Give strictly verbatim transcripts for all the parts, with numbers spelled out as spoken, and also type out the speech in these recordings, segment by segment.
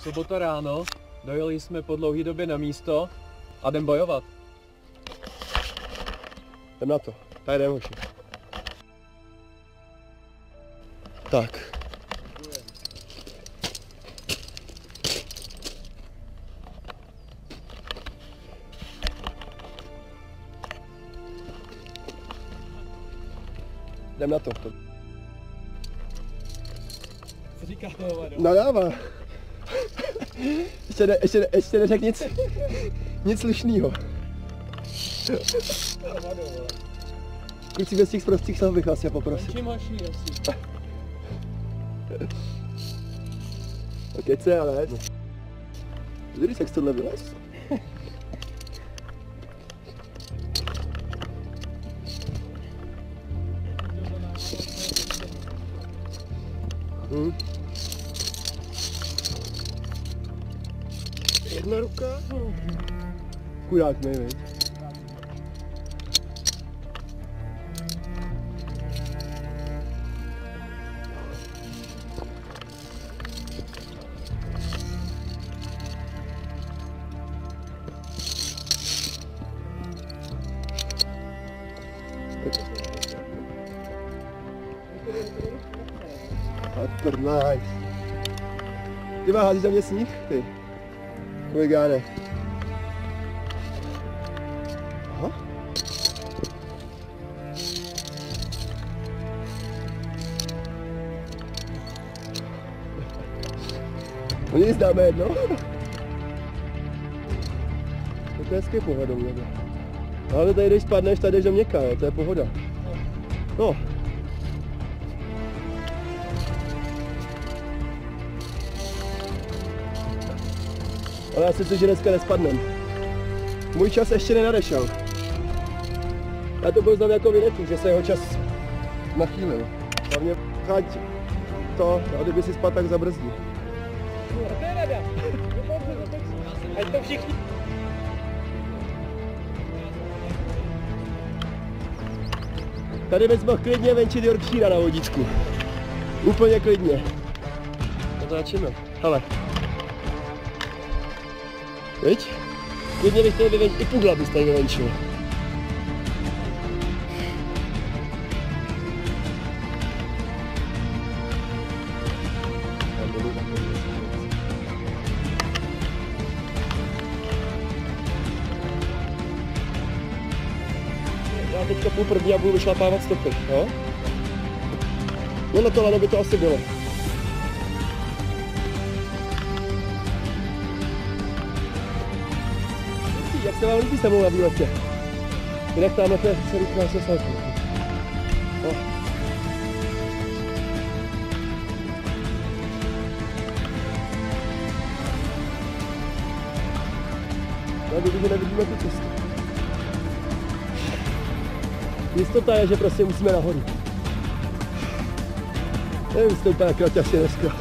Sobota ráno, dojeli jsme po dlouhé době na místo a jdem bojovat. Jdem na to, tady jdem hoši. Tak. Jdem na to. Co říká toho Vado? Nadává. Ještě, ne, ještě, ne, ještě neřek nic, nic slušnýho. Kluci bez těch prostých slov bych vás já poprosil. Čím hoší asi? Ok, co je ale? Vidíš, jak jsi tohle vylez? Hmm. Jedna ruka. Chudák nej, veď. Nice. Ty má házíš za mě sníh, ty. Huligáne. Aha. No nic, dáme jedno. To je hezký pohledom, nebo? Ale tady, když spadneš, tady jdeš do měkká, jo, to je pohoda. No. Ale já si myslím, že dneska nespadnem. Můj čas ještě nenadešel. Já to byl znám jako Vinetu, že se jeho čas nachýlil. Hlavně chať to, a kdyby si spadl, tak zabrzdí. No, to je rada. Ať to všichni... Tady bys mohl klidně venčit Yorkshire na vodítku. Úplně klidně. No to začneme. Hele. Viď? Klidně bych tady vyvenčil, i pugla bys tady vyvenčil. Já teďka půl první a budu vyšlapávat stopy, jo? No na to lano by to asi bylo. Jak se vám líbí se mnou na výletě? Jinak tamhle to je celý krásně salku. No. No, vidíme, nevidíme tu cestu. Jistota je, že prostě musíme nahoru. Nevím, jste úplně kraťasně dneska.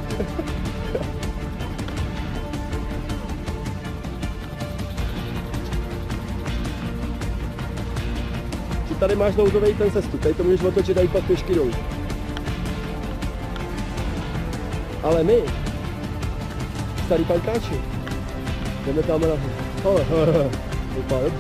Tady máš nouzový ten cestu, tady to můžeš otočit tady pak pěšky dolů. Ale my, starý pankáči, jdeme tam nahoru. Hele, hele, hele, vypadá.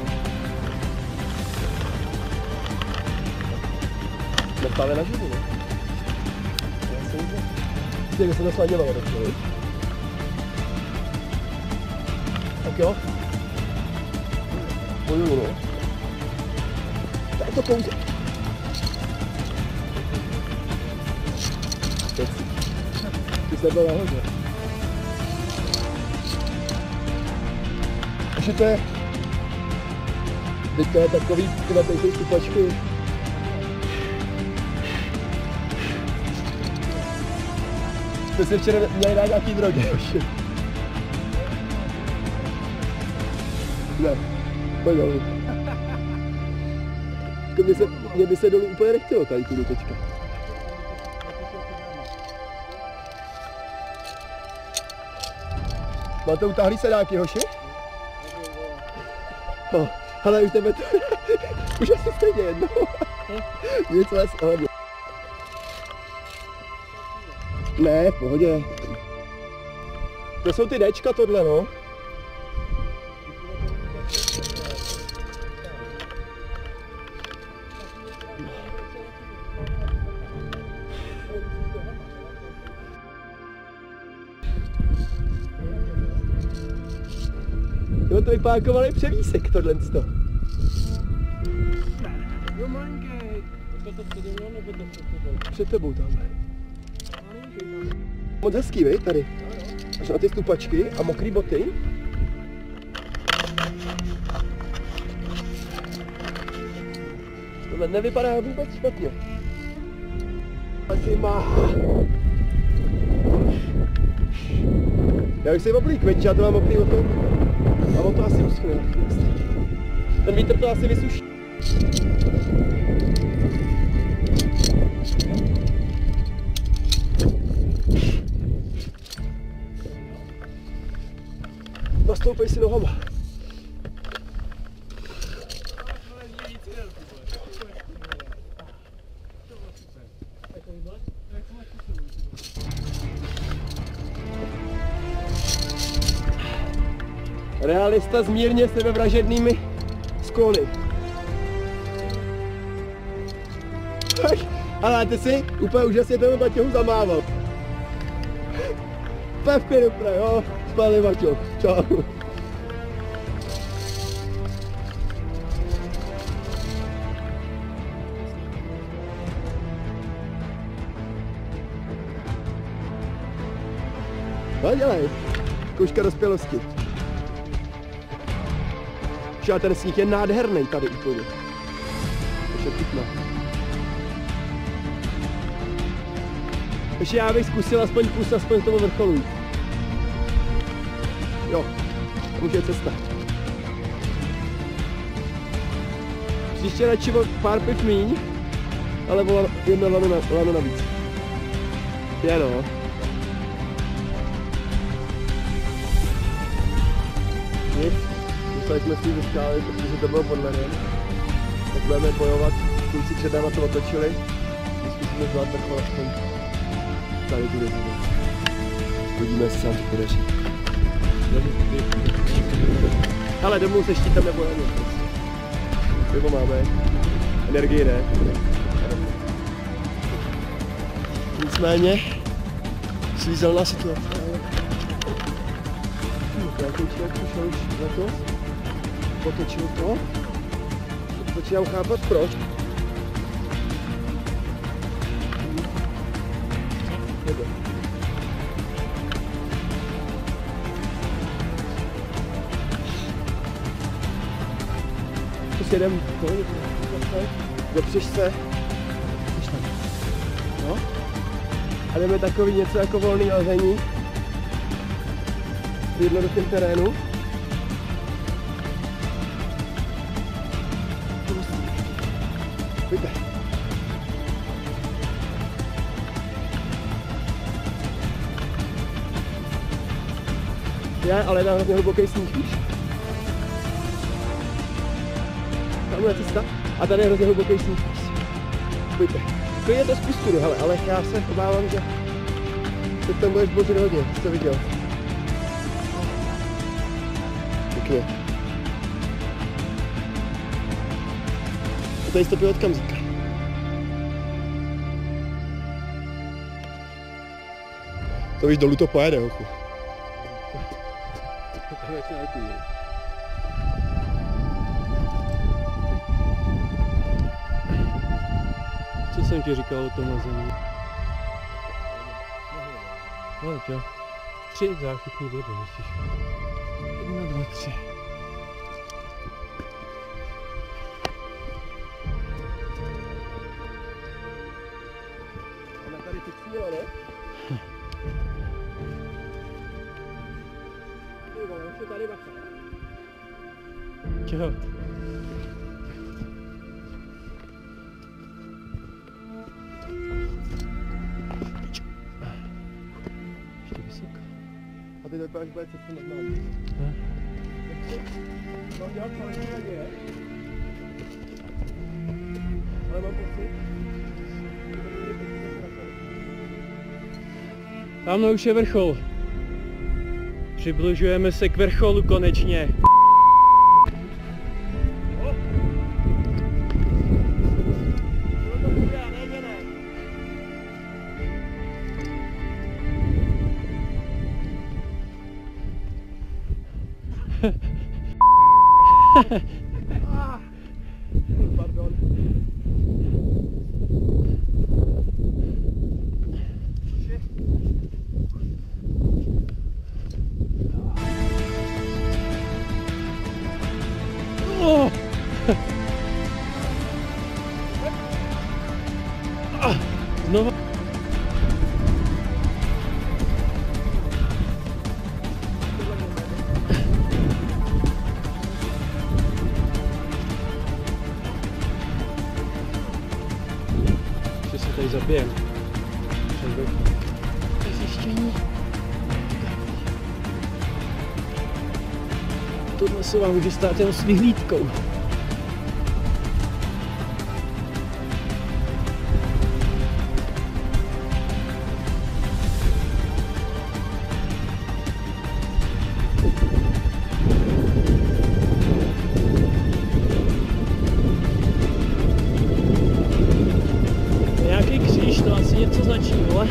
Neptáme na živu, ne? Já jsem viděl. Kde se to sladilo, ne? Tak jo. Pojuju, no. Tak to pouze. Ty jsi nebyl nahoře. Takže to je... Teď to je takový, tyhle tady jsou stupačky. Jsme si včera měli dát nějaký drogy, už. Ne, pojď dolů. Mně, se, mě by se dolů úplně nechtělo tady tudy teďka. Máte utáhlý sedáky, hoši? No, ale už tebe to... už asi stejně jedno. Nic les, ale... Ne, v pohodě. To jsou ty Dčka tohle, no. Jo, to vypákovali převísek, tohle to. Jo, malinký. To to přede mnou nebo to před tebou? Před tebou tamhle. Moc hezký, vej, tady. Až na ty stupačky a mokrý boty. Tohle nevypadá vůbec špatně. Asi má. Já bych si oblík, veď, já to mám mokrý o to. A on to asi uschne. Ten vítr to asi vysuší. Nastoupej si nohama. Realista s mírně sebevražednými sklony. Ale ty si úplně úžasně tomu baťohu zamával. Pevky dopra, jo? Spálný baťoh. Čau. No dělej. Zkouška dospělosti. A ten sníh je nádherný tady úplně. Ještě pěkná. Takže já bych zkusil aspoň kus, aspoň tomu vrcholu. Jo, může cesta. Příště radši o pár piv míň, ale o jedno lano, na, lano navíc. Je no. Nic. Museli jsme si zeskálit, protože to bylo pod ledem. Tak budeme bojovat, kluci před náma to otočili. Zkusíme zvát vrchol aspoň tady tu rezinu. Uvidíme, jestli se nám to podaří. Ale domů se štítem nebo na ně. Pivo máme. Energii ne. Nicméně svízelná situace. Nějaký člověk přišel už na to, potočil to, začínám chápat proč. Jde. Už jedem, dopřeš se, no, a jdeme takový něco jako volný lezení. V jednoduchém terénu. Pojďte. Je, ale je tam hrozně hluboký sníh, víš? Tamhle je cesta a tady je hrozně hluboký sníh. Pojďte. To je to spíš tudy, hele, ale já se obávám, že teď tam budeš bořit hodně, jsi to viděl. Pěkně. A tady stopil od kamzíka. To víš, dolů to pojede, hochu. Co jsem ti říkal o tom lezení? No jo. Tři záchytní body musíš. Jedna, dva, tři. Ona tady fixíla, ne? Ty vole, už je tady bacha. Čeho? Ještě vysoká. A ty to vypadáš, bude cesta normální. Ne? Mám dělat falešní naděje. Ale mám pocit, že to bude pěkný vrchol. Tamhle už je vrchol. Přibližujeme se k vrcholu konečně. Pardon. Oh. Ah, znovu. Že se tady zabijem. Zjištění. Tohle se vám může stát jenom s vyhlídkou. Nějaký kříž, to asi něco značí, vole.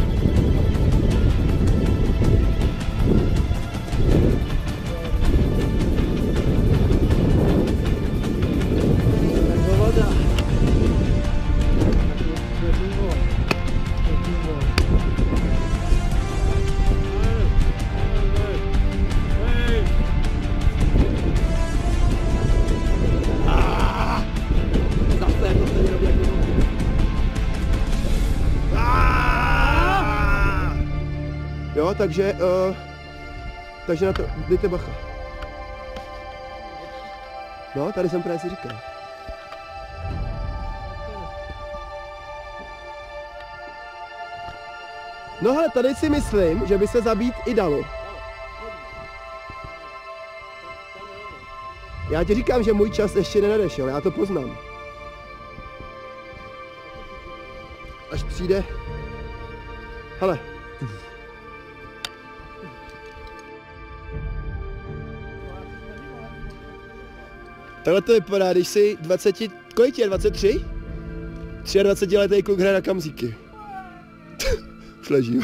Jo, takže, uh, takže na to dejte bacha. No, tady jsem právě si říkal. No hele, tady si myslím, že by se zabít i dalo. Já ti říkám, že můj čas ještě nenadešel, já to poznám. Až přijde... Hele. Takhle to vypadá, když si dvacet, kolik ti je, dvacet tři? dvacet tři letý kluk hraje na kamzíky. Už leží.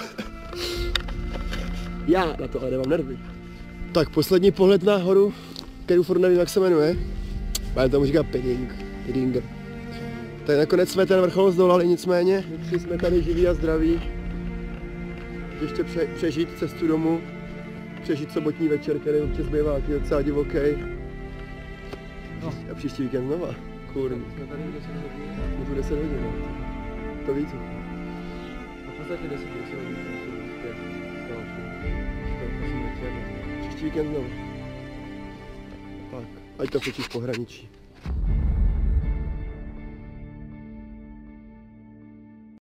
Já na to ale nemám nervy. Tak poslední pohled na horu, kterou furt nevím, jak se jmenuje. Ale tomu říká Pedding, Peddinger. Tak nakonec jsme ten vrchol zdolali, nicméně my tři jsme tady živí a zdraví. Ještě pře přežít cestu domů, přežít sobotní večer, který občas bývá taky docela divoký. No. A příští víkend znova. Kurva. Jsme tady deset hodin. Můžu deset hodin, no. To víc. A v podstatě deset hodin. Příští víkend znovu. Tak, ať to fotíš v pohraničí.